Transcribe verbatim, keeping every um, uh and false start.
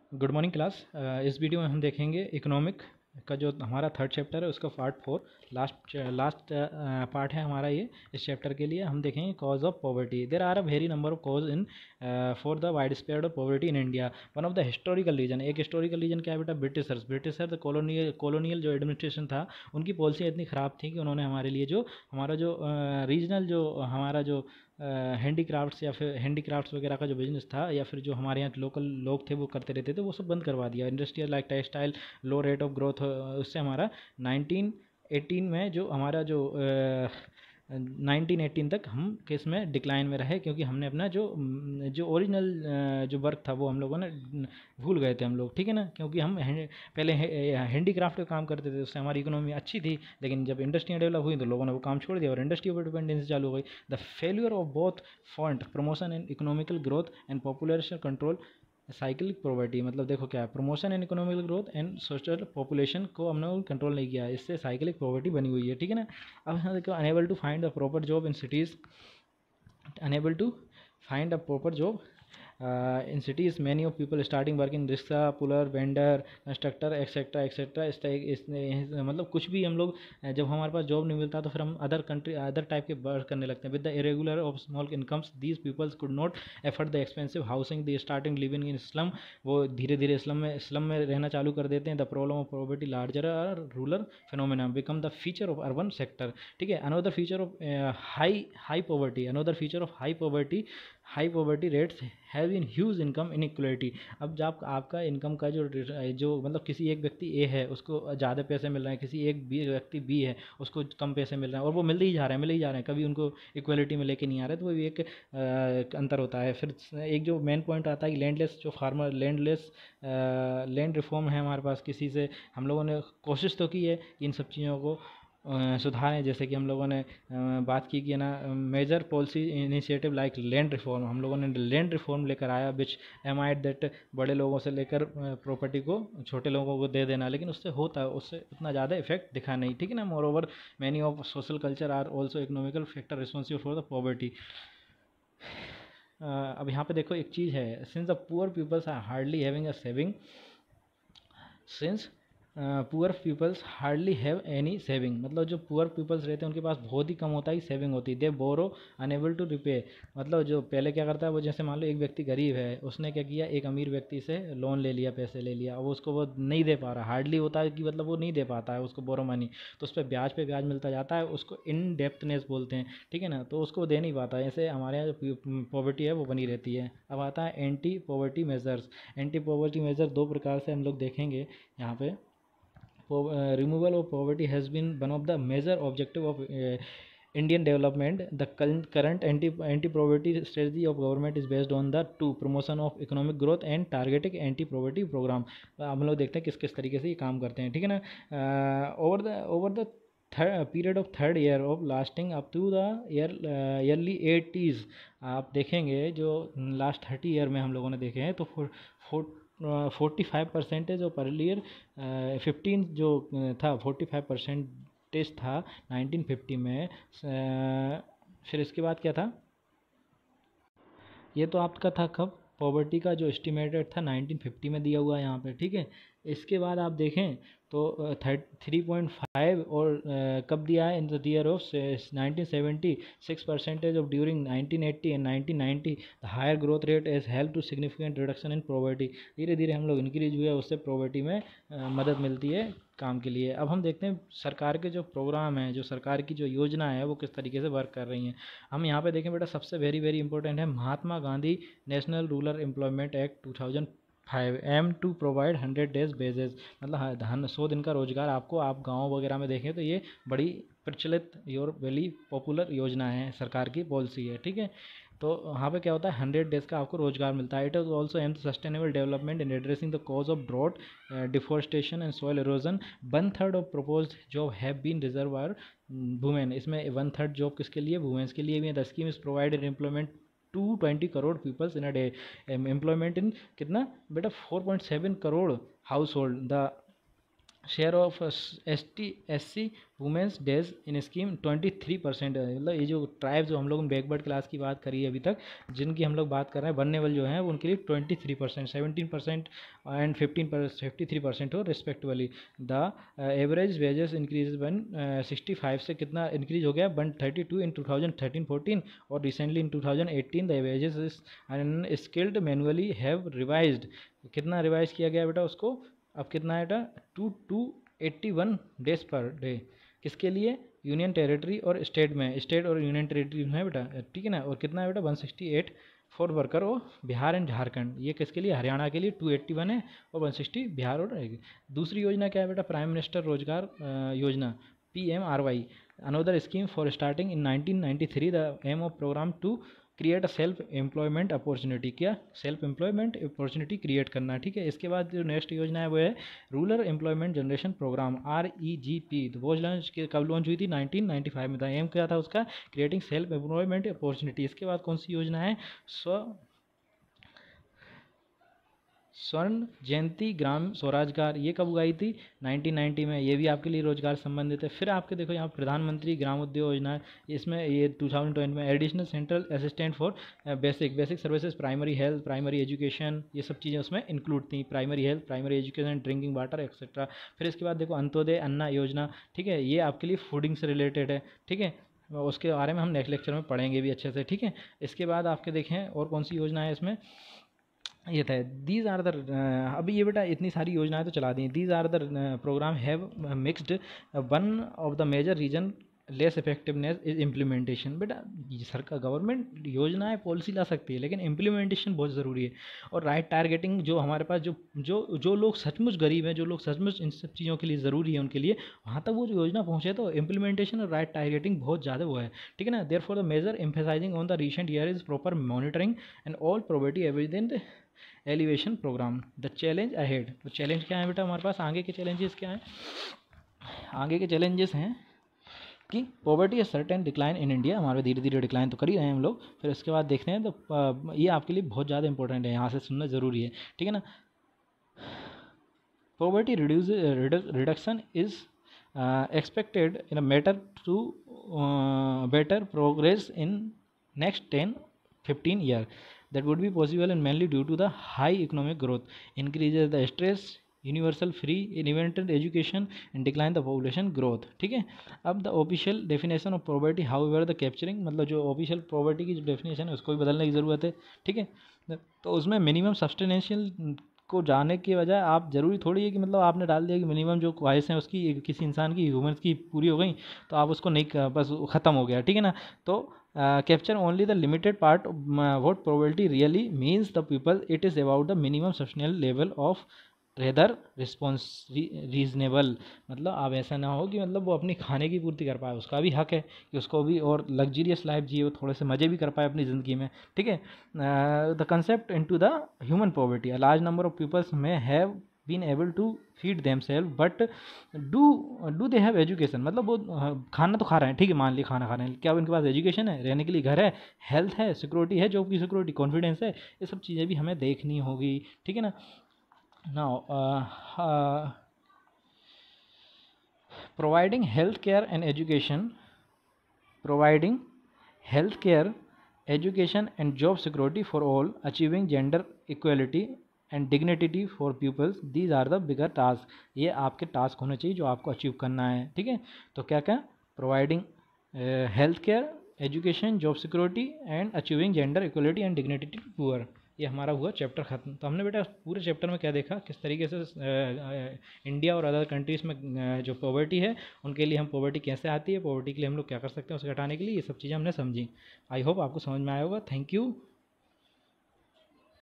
Good morning class. इस video में हम देखेंगे इकोनॉमिक का जो हमारा थर्ड चैप्टर है उसका part four. Last last part है हमारा ये। इस चैप्टर के लिए हम देखेंगे cause of poverty. There are a very number of cause in for the wide spread of poverty in India. One of the historical reason, एक हिस्टोरिकल रीजन क्या है बेटा? Britishers Britisher the colonial colonial जो administration था, उनकी policy इतनी ख़राब थी कि उन्होंने हमारे लिए जो हमारा जो रीजनल जो हमारा जो हैंडीक्राफ्ट्स या फिर हैंडीक्राफ्ट्स वगैरह का जो बिज़नेस था या फिर जो हमारे यहाँ लोकल लोग थे वो करते रहते थे, वो सब बंद करवा दिया। Industrial like textile low rate of growth, उससे हमारा नाइनटीन एटीन में जो हमारा जो नाइनटीन एटीन तक हम किस में डिक्लाइन में रहे, क्योंकि हमने अपना जो जो ओरिजिनल जो वर्क था वो हम लोगों ने भूल गए थे हम लोग, ठीक है ना। क्योंकि हम पहले हैंडीक्राफ्ट का काम करते थे, उससे हमारी इकोनॉमी अच्छी थी, लेकिन जब इंडस्ट्रियाँ डेवलप हुई तो लोगों ने वो काम छोड़ दिया और इंडस्ट्री पर डिपेंडेंसी चालू हो गई। The failure of both front, promotion and economical growth and population control, cyclic poverty. मतलब देखो क्या है, promotion and economical growth and social population को हमने कंट्रोल नहीं किया, इससे साइक्लिक पॉवर्टी बनी हुई है, ठीक है ना। अब हम देखो, unable to find the proper job in cities, unable to find a proper job in cities, many of people starting working rickshaw puller vendor constructor etcetera etcetera. इस टाइप इस मतलब कुछ भी हम लोग, जब हमारे पास जॉब नहीं मिलता तो फिर हम अदर कंट्री अदर टाइप के वर्क करने लगते हैं। With the irregular of small incomes these peoples could not afford the expensive housing, they starting living in slum. वो धीरे धीरे स्लम में स्लम में रहना चालू कर देते हैं। The problem of poverty larger और rural phenomena become the feature of urban sector, ठीक है। Another feature of high high poverty, another feature of high poverty high poverty rates have in huge income inequality. अब जब आप, आपका income का जो जो मतलब किसी एक व्यक्ति ए है उसको ज़्यादा पैसे मिल रहे हैं, किसी एक बी व्यक्ति बी है उसको कम पैसे मिल रहे हैं, और वो मिलते ही जा रहे हैं मिल ही जा रहे हैं, कभी उनको इक्वलिटी में लेके नहीं आ रहे, तो वो भी एक आ, अंतर होता है। फिर एक जो मेन पॉइंट आता है कि लैंडलेस जो फार्मर लैंडलेस लैंड रिफॉर्म है हमारे पास, किसी से हम लोगों ने कोशिश तो की है कि इन सब चीज़ों को सुधारें। जैसे कि हम लोगों ने बात की कि ना major policy initiative like land reform, हम लोगों ने लैंड रिफॉर्म लेकर आया, विच एम आई दैट बड़े लोगों से लेकर प्रॉपर्टी को छोटे लोगों को दे देना, लेकिन उससे होता है उससे उतना ज़्यादा इफेक्ट दिखा नहीं, ठीक है ना। Moreover many of social culture are also economical factor responsible for the poverty. अब यहाँ पे देखो एक चीज़ है, since the poor peoples are hardly having a saving, since poor peoples hardly have any saving, मतलब जो पुअर पीपल्स रहते हैं उनके पास बहुत ही कम होता है सेविंग होती है। They borrow unable to repay, मतलब जो पहले क्या करता है वो, जैसे मान लो एक व्यक्ति गरीब है, उसने क्या किया, एक अमीर व्यक्ति से लोन ले लिया, पैसे ले लिया, अब उसको वो नहीं दे पा रहा, हार्डली होता है कि मतलब वो नहीं दे पाता है उसको बोरो मनी, तो उस पर ब्याज पे ब्याज मिलता जाता है, उसको इन डेप्थनेस बोलते हैं, ठीक है ना। तो उसको दे नहीं पाता, ऐसे हमारे यहाँ जो पॉवर्टी है वो बनी रहती है। अब आता है anti poverty measures. Anti poverty measure दो प्रकार से हम लोग देखेंगे यहाँ पे। uh, removal of poverty has been one of the major objective of uh, Indian development. The current anti anti poverty strategy of government is based on the two promotion of economic growth and targeting anti poverty program. हम लोग देखते हैं किस किस तरीके से ये काम करते हैं, ठीक है ना। Over the over the period of third year of lasting up to the year yearly eighties, आप देखेंगे जो लास्ट थर्टी ईयर में हम लोगों ने देखे हैं, तो four four forty five percentage और पर ईयर फिफ्टीन जो था फोर्टी फाइव परसेंटेज था नाइनटीन फिफ्टी में। फिर इसके बाद क्या था, ये तो आपका था कब, पॉवर्टी का जो एस्टिमेटेड था नाइनटीन फिफ्टी में दिया हुआ है यहाँ पे, ठीक है। इसके बाद आप देखें तो थर्ट थ्री पॉइंट फाइव और uh, कब दिया है, in the year of nineteen seventy, six percentage of during nineteen eighty and nineteen ninety. The higher growth rate has help to significant reduction in poverty. धीरे धीरे हम लोग increase हुए, उससे पॉवर्टी में uh, मदद मिलती है काम के लिए। अब हम देखते हैं सरकार के जो प्रोग्राम है, जो सरकार की जो योजना है वो किस तरीके से वर्क कर रही हैं। हम यहाँ पे देखें बेटा, सबसे वेरी वेरी इंपॉर्टेंट है Mahatma Gandhi national rural employment act two thousand five, aim to provide hundred days wages, मतलब धन सौ दिन का रोजगार आपको, आप गाँव वगैरह में देखें तो ये बड़ी प्रचलित और वेरी पॉपुलर योजना है, सरकार की पॉलिसी है, ठीक है। तो वहाँ पे क्या होता है, हंड्रेड डेज का आपको रोजगार मिलता है। It is also aim sustainable development in addressing the cause of drought, deforestation and soil erosion. One third of propose job have been reserve are women, इसमें वन थर्ड जॉब किसके लिए, womens के लिए भी है। The scheme is provided employment to twenty crore peoples in a day, employment in कितना बेटा, four point seven crore household. The share of S T S C women's days in scheme twenty three percent है। मतलब ये जो tribe जो हम लोग backward class की बात करी है अभी तक, जिनकी हम लोग बात कर रहे हैं, वनरेबल जो हैं, उनके लिए twenty three percent, seventeen percent and fifteen per fifty three percent हो respectively. The average wages increase one sixty five से कितना इंक्रीज हो गया, one thirty two in two thousand thirteen fourteen, और recently in two thousand eighteen the wages is unskilled manually have revised. कितना revise किया गया बेटा उसको, अब कितना है बेटा, two two eighty one days per day. किसके लिए, यूनियन टेरिटरी और स्टेट में, स्टेट और यूनियन टेरिटरी में है बेटा, ठीक है ना। और कितना है बेटा, one sixty eight for worker और बिहार एंड झारखंड। ये किसके लिए, हरियाणा के लिए टू एट्टी वन है और वन सिक्सटी बिहार और रहेगी। दूसरी योजना क्या है बेटा, प्राइम मिनिस्टर रोजगार योजना, P M R Y, another scheme for starting in nineteen ninety three. The aim of program to create a self employment opportunity. क्या, सेल्फ एम्प्लॉयमेंट अपॉर्चुनिटी क्रिएट करना, ठीक है। इसके बाद जो नेक्स्ट योजना है वो है rural employment generation program, R E G P. तो वो लॉन्च कब लॉन्च हुई थी, नाइनटीन नाइन्टी फाइव में था। एम क्या था उसका, क्रिएटिंग सेल्फ एम्प्लॉयमेंट अपॉर्चुनिटी। इसके बाद कौन सी योजना है, स्व स्वर्ण जयंती ग्राम स्वरोजगार, ये कब उगाई थी, नाइनटीन नाइन्टी में। ये भी आपके लिए रोजगार संबंधित है। फिर आपके देखो यहाँ प्रधानमंत्री ग्राम उद्योग योजना है, इसमें ये टू थाउजेंड ट्वेंटी में additional central assistant for basic basic services, primary health, primary education, ये सब चीज़ें उसमें इंक्लूड थी। Primary health, primary education, drinking water etcetera. फिर इसके बाद देखो अंत्योदय अन्ना योजना, ठीक है, ये आपके लिए फूडिंग से रिलेटेड है, ठीक है। उसके बारे में हम नेक्स्ट लेक्चर में पढ़ेंगे भी अच्छे से, ठीक है। इसके बाद आपके देखें और कौन सी योजना है इसमें, ये था दीज आर द, अभी ये बेटा इतनी सारी योजनाएं तो चला दी। These are the program have mixed, one of the major reason less effectiveness is implementation. बेटा सरकार गवर्नमेंट योजनाएं पॉलिसी ला सकती है, लेकिन इम्प्लीमेंटेशन बहुत ज़रूरी है। और राइट टारगेटिंग, जो हमारे पास जो जो जो लोग सचमुच गरीब हैं, जो लोग सचमुच इन सब चीज़ों के लिए ज़रूरी है, उनके लिए वहाँ तक वो जो योजना पहुँचे, तो इम्प्लीमेंटेशन और राइट टारगेटिंग बहुत ज़्यादा वो है, ठीक है ना। Therefore the major emphasizing on the recent year is proper monitoring and all poverty evident elevation program. The challenge ahead, तो चैलेंज क्या है बेटा हमारे पास, आगे के चैलेंजेस क्या हैं, आगे के चैलेंजेस हैं कि पॉवर्टी है सर्टेन डिक्लाइन इन इंडिया, हमारे धीरे धीरे डिक्लाइन तो कर ही रहे हैं हम लोग। फिर उसके बाद देखते हैं, तो ये आपके लिए बहुत ज़्यादा इंपॉर्टेंट है, यहाँ से सुनना ज़रूरी है, ठीक है ना। Poverty reduce reduction is expected in a matter to better progress in next ten fifteen year. That would be possible and mainly due to the high economic growth, increases the stress, universal free invented education and decline the population growth, ठीक है। अब the official definition of poverty, however the capturing, मतलब जो official poverty की जो definition है उसको भी बदलने की ज़रूरत है, ठीक है। तो उसमें मिनिमम सब्सटेंशियल को जाने के बजाय आप ज़रूरी थोड़ी है कि मतलब आपने डाल दिया कि मिनिमम जो ख्वाहिश है उसकी किसी इंसान की ह्यूमन्स की पूरी हो गई तो आप उसको नहीं, बस ख़त्म हो गया, ठीक है ना। तो capture only the limited part what probability really means the people, it is about the minimum sustainable level of rather response reasonable. मतलब आप ऐसा ना हो कि मतलब वो अपनी खाने की पूर्ति कर पाए, उसका भी हक है कि उसको भी और लग्जरियस लाइफ जिए, वो थोड़े से मज़े भी कर पाए अपनी ज़िंदगी में, ठीक है। The concept into the human poverty, a large number of peoples में have been able to feed them self but do do they have education. मतलब वो खाना तो खा रहे हैं, ठीक है, मान लिया खाना खा रहे हैं, क्या उनके पास एजुकेशन है, रहने के लिए घर है, हेल्थ है, सिक्योरिटी है, जॉब की सिक्योरिटी, कॉन्फिडेंस है, ये सब चीज़ें भी हमें देखनी होगी, ठीक है ना। Now, uh, uh, providing health care and education, providing health care, education and job security for all, achieving gender equality and dignity for pupils, these are the bigger task। ये आपके टास्क होने चाहिए जो आपको अचीव करना है, ठीक है। तो क्या क्या, providing health care, education, job security and achieving gender equality and dignity to poor. ये हमारा हुआ चैप्टर ख़त्म। तो हमने बेटा पूरे चैप्टर में क्या देखा, किस तरीके से इंडिया और अदर कंट्रीज़ में जो पॉवर्टी है उनके लिए हम पॉवर्टी कैसे आती है, पॉवर्टी के लिए हम लोग क्या कर सकते हैं उसे हटाने के लिए, ये सब चीज़ें हमने समझी। आई होप आपको समझ में आया होगा। Thank you.